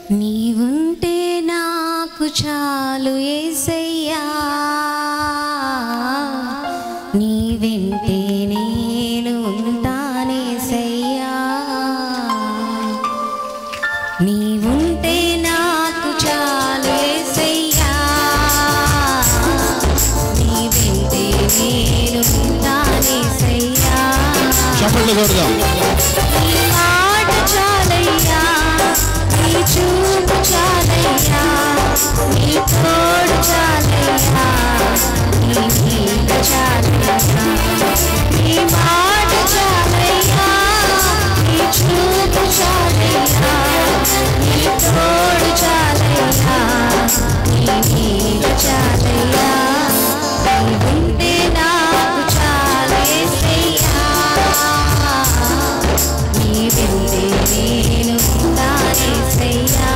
నీవుంటే నాకు చాలు యేసయ్యా, నీ వెంటే నేను ఉంటానేసయ్యా. నీవుంటే నాకు చాలు యేసయ్యా, నీ వెంటే నేను ఉంటానేసయ్యా. చప్పట్లు కొడదాం. నీ మాట చాలయ్యా, నీ చూపు చాలయ్యా, నీ తోడు చాలయ్యా, నీ నీడ చాలయ్యా. నీ మాట చాలయ్యా, నీ చూపు చాలయ్యా, నీ తోడు చాలయ్యా, నీ నీడ చాలయ్యా. నీవుంటే నాకు చాలు యేసయ్యా, నీ వెంటే నేను ఉంటానేసయ్యా.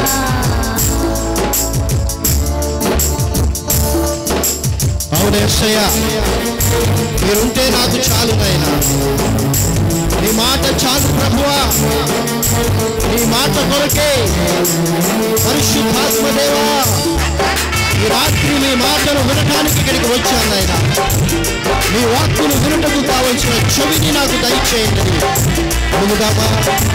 అవును యేసయ్యా, మీరుంటే నాకు చాలు నాయనా. నీ మాట చాలు ప్రభువా. నీ మాట కొరకే పరిశుద్ధాత్మ దేవా ఈ రాత్రి నీ మాటను వినటానికి ఇక్కడికి వచ్చాను నాయనా. నీ వాక్కును వినటకు కావలసిన చెవిని నాకు దయచేయండి. ముందుగామా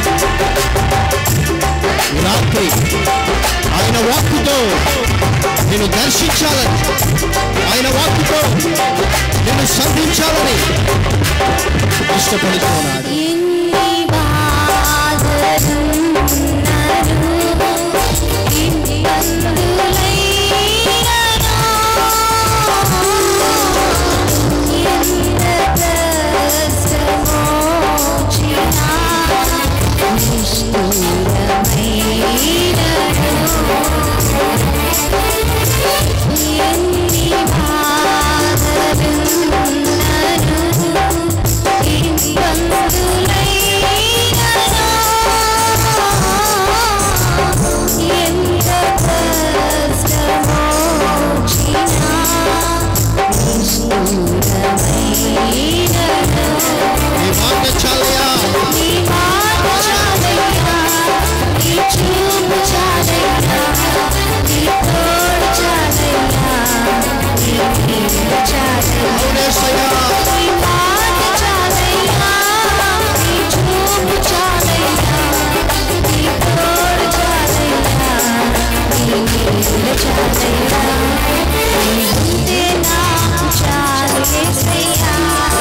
ఈ రాత్రి ఆయన వాక్కుతో నేను దర్శించాలని, ఆయన వాక్కుతో నేను సంధించాలని ఇష్టపడుతున్నాడు. ఎన్ని బాధలున్నను, ఎన్ని బంధులైనను, ఎంత కష్టమొచ్చినా నిష్ఠూరమైనను, ఎన్ని బాధలున్నను, ఎన్ని బంధులైనను, ఎంత కష్టమొచ్చినా నిష్ఠూరమైనను. నీ మాట చాలయ్యా, నీ మాట చాలయ్యా, నీ చూపు చాలయ్యా, నీ తోడు చాలయ్యా, నీ నీడ చాలయ్యా. అవును యేసయ్యా, నీ మాట చాలయ్యా, నీ చూపు చాలయ్యా, నీ తోడు చాలయ్యా, నీ నీడ చాలయ్యా. నీవుంటే నాకు చాలు యేసయ్యా,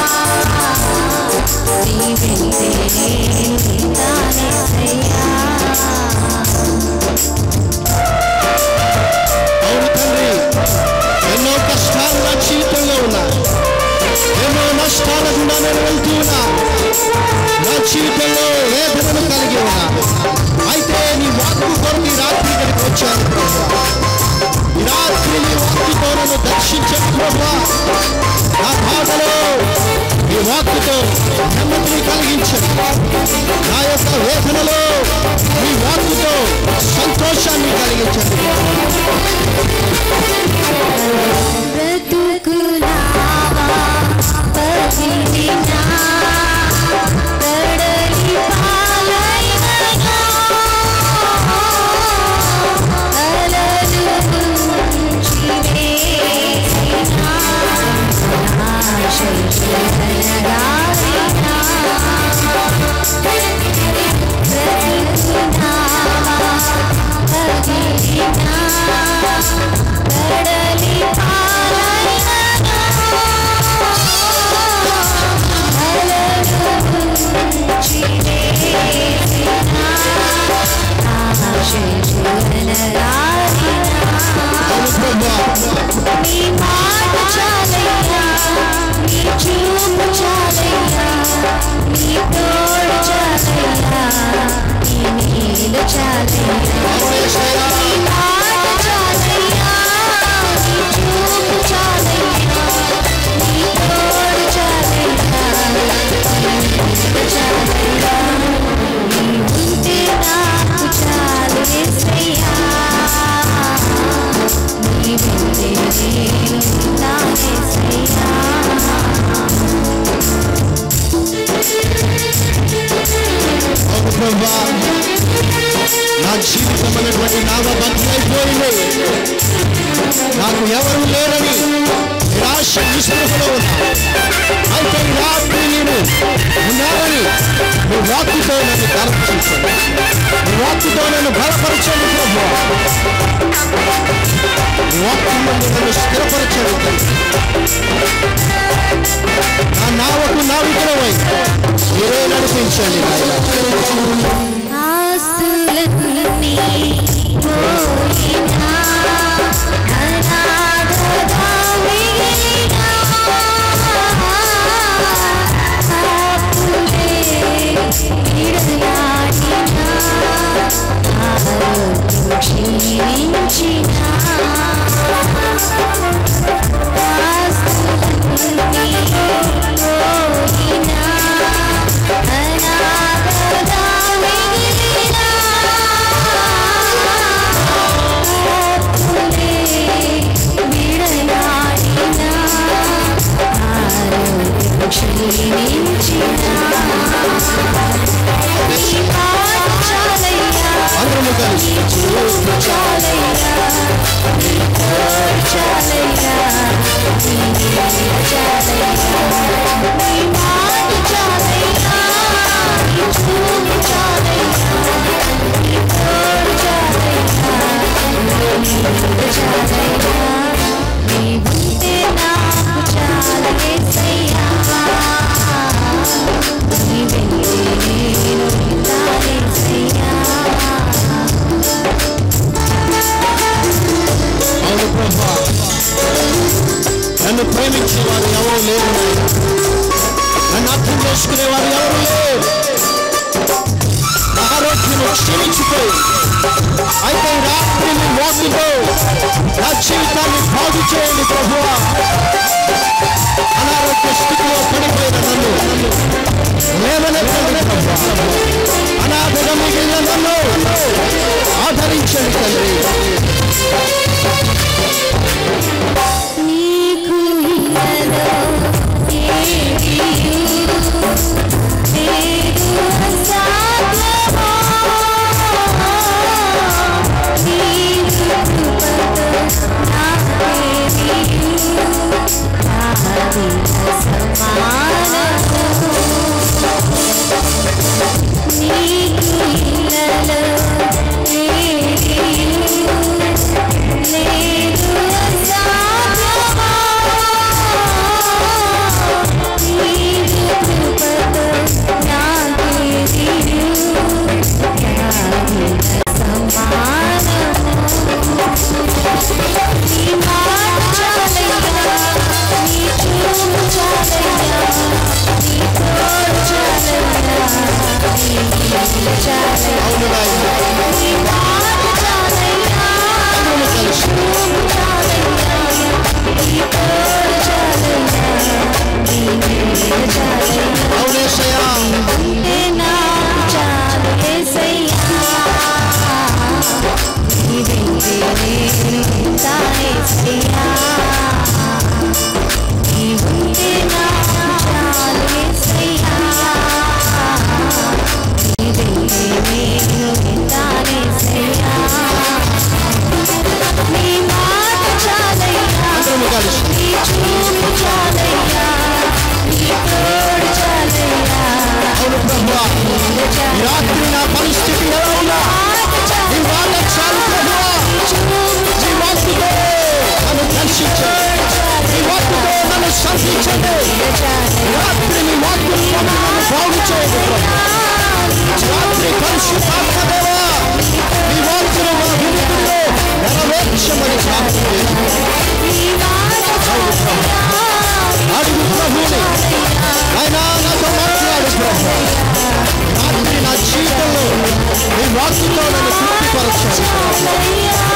నీ వెంటే నేను ఉంటానేసయ్యా. అవును తండ్రి, ఎన్నో కష్టాలు నా జీవితంలో ఉన్నాయి. ఎన్నో నష్టాల గుండా నేను వెళ్తూ ఉన్నా. నా జీవితంలో వేదనను కలిగి ఉన్నా. అయితే నీ వాక్కు కొరకు ఈ రాత్రి ఇక్కడికి వచ్చాను ప్రభువా. ఈ రాత్రి నీ వాక్కుతో నన్ను దర్శించను ప్రభువా. నా బాధలో నీ వాక్కుతో నెమ్మదిని కలిగించండి. నా యొక్క వేదనలో నీ వాక్కుతో సంతోషాన్ని కలిగించండి. బ్రతుకులావా పగిలినా, కడలి పాలైనను, అలలు ముంచివేసినా, ఆశయనగారినా, బ్రతుకులావా పగిలినా, కడలి పాలైనను, అలలు ముంచివేసినా, ఆశయనగారినా. అవును ప్రభువా, నీ మాట చాలయ్యా, నీ చూపు చాలయ్యా, నీ తోడు చాలయ్యా, నీ నీడ చాలయ్యా. అవును యేసయ్యా, నీ మాట చాలయ్యా, నీ చూపు చాలయ్యా, నీ తోడు చాలయ్యా, నీ నీడ చాలయ్యా. నీవుంటే నాకు చాలు యేసయ్యా, నీ వెంటే నేను ఉంటానేసయ్యా. అవును ప్రభువా, నా జీవితంలో ఉన్నటువంటి నావ బద్దలైపోయింది. నాకు ఎవరు లేరని నిరాశ నిస్పృహలో ఉన్నా. అయితే ఈ రాత్రి నేను ఉన్నానని నీ వాక్కుతో నన్ను దర్శించండి. నీ వాక్కుతో నన్ను బలపరచండి ప్రభువా. నీ వాక్కు నుండి నన్ను స్థిరపరచండి. నా నావకు నావికులమై మీరే నడిపించండి నాయనా. ఆస్తులన్నీ పోయినా అనాథగా మిగిలినా ఆపులే విడనాడినా ఆరోగ్యం క్షీణించినా ఆస్తులన్నీ పోయినా అనాథగా మిగిలినా ఆపులే విడనాడినా ఆరోగ్యం క్షీణించినా నీ మాట చాలయ్యా, అందరము కలిసి నీ చూపు చాలయ్యా, నీ తోడు చాలయ్యా, నీ నీడ చాలయ్యా. నీ మాట చాలయ్యా, నీ చూపు చాలయ్యా, నీ తోడు చాలయ్యా, నీ నీడ చాలయ్యా. నీ ఉంటే నాకు చాలు యేసయ్యా, నీ వెంటే నేను ఉంటా యేసయ్యా. అవును ప్రభువా, నన్ను ప్రేమించేవారు ఎవరు లేరు నాయనా. నన్ను అర్థం చేసుకునేవారు ఎవరు లేరు. నా ఆరోగ్యం క్షీణించిపోయి అయితే ఈ రాత్రి నీ వాక్కుతో నా జీవితాన్ని బాగు చేయండి ప్రభువా. అనారోగ్య స్థితిలో పడిపోయిన నన్ను లేవనెత్తండి ప్రభువా. అనాథగా మిగిలిన నన్ను ఆదరించండి తండ్రి. నీకు ఇలలో ఏదియు లేదు అసాధ్యమో, నీకు కృపతో నాకేదియు కాదు అసమానము. నీకు ఇలలో ఏదియు లేదు అసాధ్యమో, నీకు కృపతో నాకేదియు కాదు అసమానము. నీ మాట చాలయ్యా, నీ చూపు చాలయ్యా, నీ తోడు చాలయ్యా, నీ నీడ చాలయ్యా. అవును నాయనా. నీ మాట చాలయ్యా, అందరము నీ కలిసి చూపు చాలయ్యా, నీ తోడు చాలయ్యా, నీ నీడ చాలయ్యా. అవునేసయ్యా. ఉంటే నాకు చాలు యేసయ్యా, నీ వెంటే నేను ఉంటా యేసయ్యా. నీ ఉంటే నాకు చాలు యేసయ్యా, నీ వెంటే నేను ఉంటా యేసయ్యా. నీ మాట చాలయ్యా, అందరము కలిసి నీ చూపు చాలయ్యా, నీ తోడు చాలయ్యా, అవును ప్రభువా. ఈ రాత్రి నా పరిస్థితి ఎలా ఉన్నా నీ మాట చాలు ప్రభువా. నీ వాక్కుతో నన్ను దర్శించండి. నీ వాక్కుతో నన్ను సంధించండి. ఈ రాత్రి నీ వాక్కును నన్ను బాగు చేయండి ప్రభువా. ఈ రాత్రి పరిశుద్ధాత్మ దేవా, నీ వాక్కును నా వినికిడిలో నెరవేర్చమని ప్రార్థన చేస్తున్నాను. అడుగు ప్రభువుని, ఆయనా నాతో మాట్లాడు ప్రభువా. రాత్రి నా జీవితంలో నీ వాక్కుతో నన్ను తృప్తిపరచండి ప్రభువా.